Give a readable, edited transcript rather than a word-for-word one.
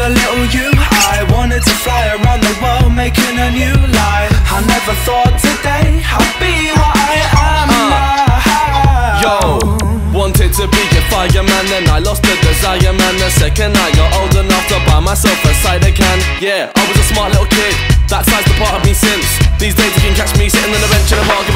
a little you. I wanted to fly around the world, making a new life. I never thought today I'd be what I am now. Yo, wanted to be a fireman, then I lost the desire, man. The second I got old enough to buy myself a cider can. Yeah, I was a smart little kid, that side's the part of me since. These days you can catch me sitting on the bench in a park